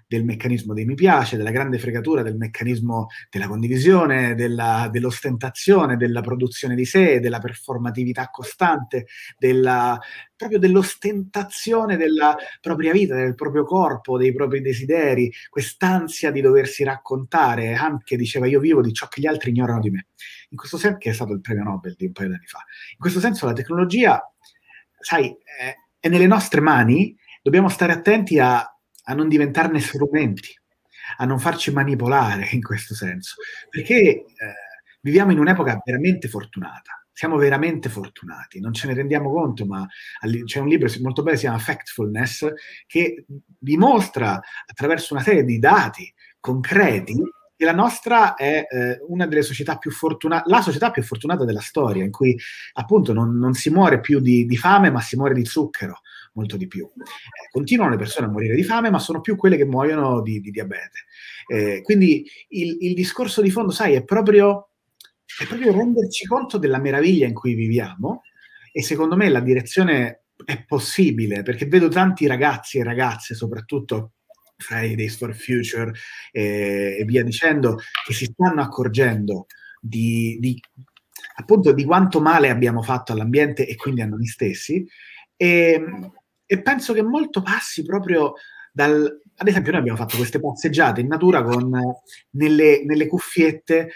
del meccanismo dei mi piace, della grande fregatura del meccanismo della condivisione, della, dell'ostentazione, della produzione di sé, della performatività costante, della, proprio dell'ostentazione della propria vita, del proprio corpo, dei propri desideri, quest'ansia di doversi raccontare. Hanke diceva: io vivo di ciò che gli altri ignorano di me. In questo senso, che è stato il premio Nobel di un paio di anni fa. In questo senso la tecnologia, sai, è, è nelle nostre mani, dobbiamo stare attenti a, a non diventarne strumenti, a non farci manipolare in questo senso, perché eh, viviamo in un'epoca veramente fortunata. Siamo veramente fortunati, non ce ne rendiamo conto, ma c'è un libro molto bello, si chiama Factfulness, che dimostra attraverso una serie di dati concreti che la nostra è eh, una delle società più fortunate, la società più fortunata della storia, in cui appunto non, non si muore più di, di fame, ma si muore di zucchero, molto di più. Eh, continuano le persone a morire di fame, ma sono più quelle che muoiono di, di diabete. Eh, quindi il, il discorso di fondo, sai, è proprio... è proprio renderci conto della meraviglia in cui viviamo, e secondo me la direzione è possibile, perché vedo tanti ragazzi e ragazze, soprattutto Fridays for Future eh, e via dicendo, che si stanno accorgendo di, di, appunto di quanto male abbiamo fatto all'ambiente e quindi a noi stessi, e, e penso che molto passi proprio dal... Ad esempio, noi abbiamo fatto queste passeggiate in natura con nelle, nelle cuffiette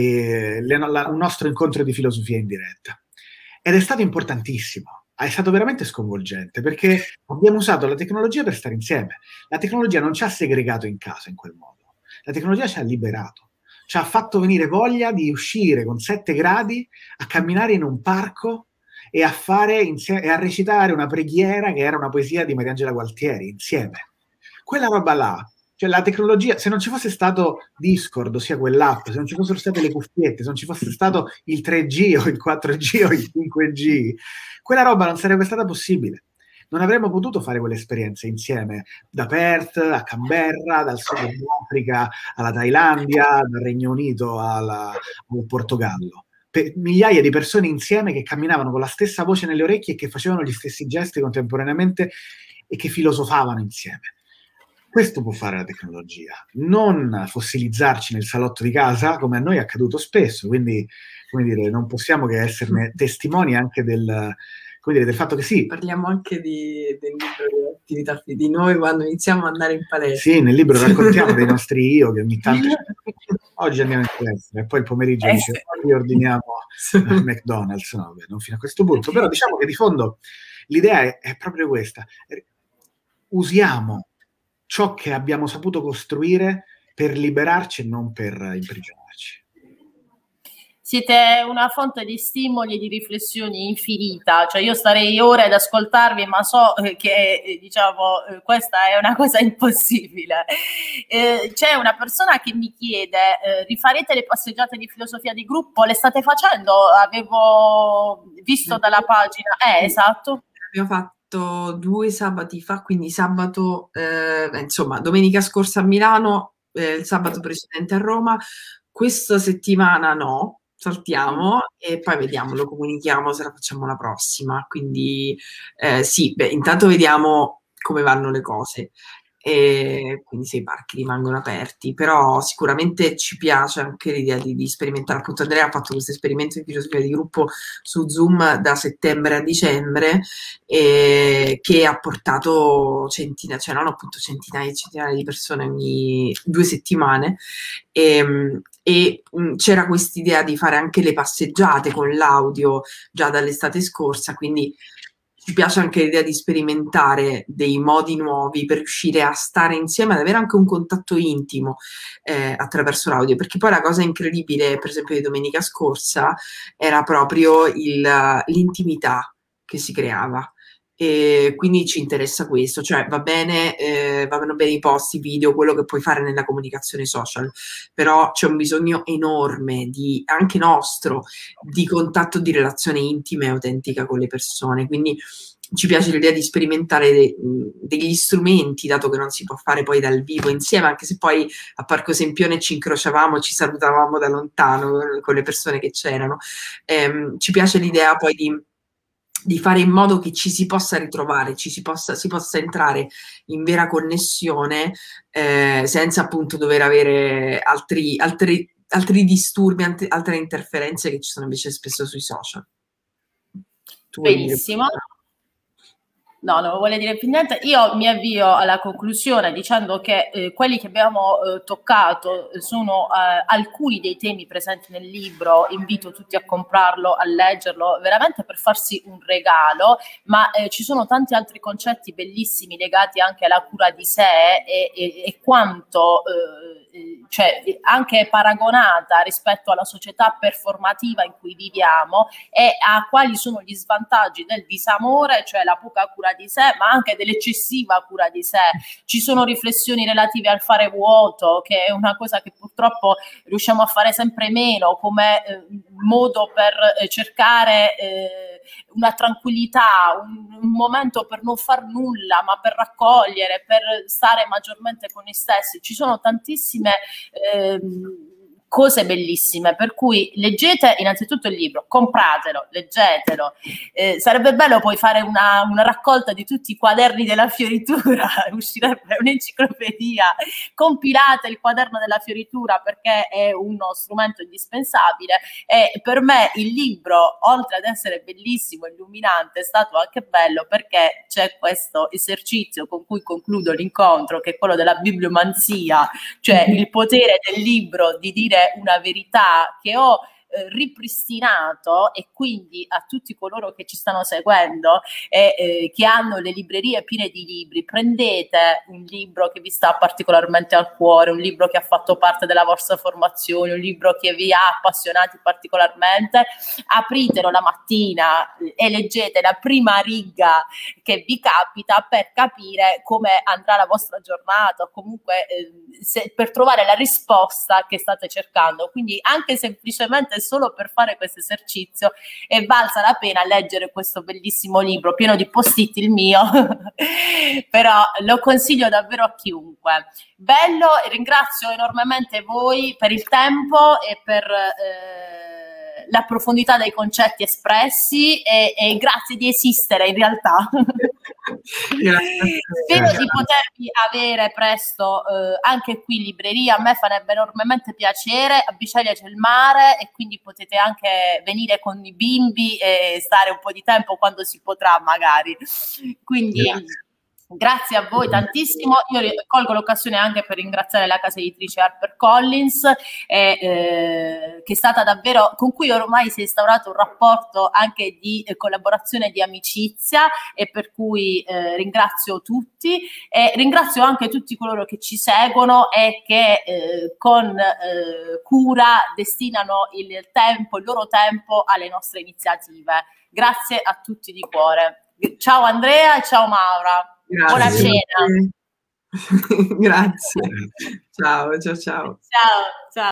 eh, le, la, un nostro incontro di filosofia in diretta. Ed è stato importantissimo, è stato veramente sconvolgente, perché abbiamo usato la tecnologia per stare insieme. La tecnologia non ci ha segregato in casa in quel modo, la tecnologia ci ha liberato, ci ha fatto venire voglia di uscire con sette gradi a camminare in un parco e a, fare insieme, e a recitare una preghiera che era una poesia di Mariangela Gualtieri insieme. Quella roba là, cioè la tecnologia, se non ci fosse stato Discord, ossia quell'app, se non ci fossero state le cuffiette, se non ci fosse stato il tre G o il quattro G o il cinque G, quella roba non sarebbe stata possibile. Non avremmo potuto fare quelle esperienze insieme, da Perth a Canberra, dal Sud Africa alla Thailandia, dal Regno Unito alla, al Portogallo. Per migliaia di persone insieme che camminavano con la stessa voce nelle orecchie e che facevano gli stessi gesti contemporaneamente e che filosofavano insieme. Questo può fare la tecnologia, non fossilizzarci nel salotto di casa, come a noi è accaduto spesso, quindi come dire, non possiamo che esserne testimoni anche del, come dire, del fatto che sì. Parliamo anche di, del libro di attività di noi quando iniziamo ad andare in palestra. Sì, nel libro raccontiamo dei nostri io che ogni tanto oggi andiamo in palestra e poi il pomeriggio eh, dice oggi ordiniamo McDonald's, no, beh, non fino a questo punto, però diciamo che di fondo l'idea è, è proprio questa: usiamo ciò che abbiamo saputo costruire per liberarci e non per imprigionarci. Siete una fonte di stimoli e di riflessioni infinita, cioè io starei ore ad ascoltarvi, ma so che diciamo questa è una cosa impossibile. Eh, c'è una persona che mi chiede, eh, rifarete le passeggiate di filosofia di gruppo? Le state facendo? Avevo visto dalla pagina, eh esatto. Abbiamo fatto due sabati fa, quindi sabato, eh, insomma, domenica scorsa a Milano, eh, il sabato precedente a Roma. Questa settimana no, saltiamo e poi vediamo, lo comunichiamo se la facciamo la prossima. Quindi eh, sì, beh, intanto vediamo come vanno le cose. E quindi se i parchi rimangono aperti, però sicuramente ci piace anche l'idea di, di sperimentare. Appunto Andrea ha fatto questo esperimento di filosofia di gruppo su Zoom da settembre a dicembre e che ha portato centinaia, cioè non appunto centinaia e centinaia di persone ogni due settimane e, e c'era quest'idea di fare anche le passeggiate con l'audio già dall'estate scorsa, quindi ci piace anche l'idea di sperimentare dei modi nuovi per riuscire a stare insieme, ad avere anche un contatto intimo eh, attraverso l'audio, perché poi la cosa incredibile, per esempio di domenica scorsa, era proprio il, l'intimità che si creava. E quindi ci interessa questo, cioè va bene, eh, vanno bene i post, i video, quello che puoi fare nella comunicazione social, però c'è un bisogno enorme, di, anche nostro, di contatto, di relazione intima e autentica con le persone, quindi ci piace l'idea di sperimentare de, degli strumenti, dato che non si può fare poi dal vivo insieme, anche se poi a Parco Sempione ci incrociavamo, ci salutavamo da lontano con le persone che c'erano. Eh, ci piace l'idea poi di di fare in modo che ci si possa ritrovare, ci si possa, si possa entrare in vera connessione eh, senza appunto dover avere altri, altri, altri disturbi, altri, altre interferenze che ci sono invece spesso sui social. Tu Benissimo. No, non vuole dire più niente. Io mi avvio alla conclusione dicendo che eh, quelli che abbiamo eh, toccato sono eh, alcuni dei temi presenti nel libro. Invito tutti a comprarlo, a leggerlo, veramente per farsi un regalo, ma eh, ci sono tanti altri concetti bellissimi legati anche alla cura di sé e, e, e quanto, eh, cioè anche paragonata rispetto alla società performativa in cui viviamo e a quali sono gli svantaggi del disamore, cioè la poca cura di sé, ma anche dell'eccessiva cura di sé. Ci sono riflessioni relative al fare vuoto, che è una cosa che purtroppo riusciamo a fare sempre meno, come eh, modo per eh, cercare eh, una tranquillità, un, un momento per non far nulla, ma per raccogliere, per stare maggiormente con noi stessi. Ci sono tantissime eh, cose bellissime, per cui leggete innanzitutto il libro, compratelo, leggetelo. Eh, sarebbe bello poi fare una, una raccolta di tutti i quaderni della fioritura, uscirebbe un'enciclopedia, compilate il quaderno della fioritura perché è uno strumento indispensabile e per me il libro, oltre ad essere bellissimo, illuminante, è stato anche bello perché c'è questo esercizio con cui concludo l'incontro, che è quello della bibliomanzia, cioè il potere del libro di dire una verità che ho eh, ripristinato, e quindi a tutti coloro che ci stanno seguendo e eh, che hanno le librerie piene di libri, prendete un libro che vi sta particolarmente al cuore, un libro che ha fatto parte della vostra formazione, un libro che vi ha appassionati particolarmente, apritelo la mattina e leggete la prima riga che vi capita per capire come andrà la vostra giornata, o comunque eh, se, per trovare la risposta che state cercando. Quindi anche semplicemente solo per fare questo esercizio è valsa la pena leggere questo bellissimo libro pieno di post-it, il mio però lo consiglio davvero a chiunque. Bello, ringrazio enormemente voi per il tempo e per eh, la profondità dei concetti espressi e, e grazie di esistere in realtà. Spero di potervi avere presto eh, anche qui in libreria. A me farebbe enormemente piacere. A Bisceglie c'è il mare e quindi potete anche venire con i bimbi e stare un po' di tempo quando si potrà magari. Quindi grazie. Grazie a voi tantissimo. Io colgo l'occasione anche per ringraziare la casa editrice HarperCollins, eh, eh, che è stata davvero, con cui ormai si è instaurato un rapporto anche di eh, collaborazione e di amicizia, e per cui eh, ringrazio tutti e ringrazio anche tutti coloro che ci seguono e che eh, con eh, cura destinano il tempo, il loro tempo alle nostre iniziative. Grazie a tutti di cuore. Ciao Andrea e ciao Maura. Grazie. Buona cena. Grazie. Ciao, ciao, ciao. Ciao, ciao.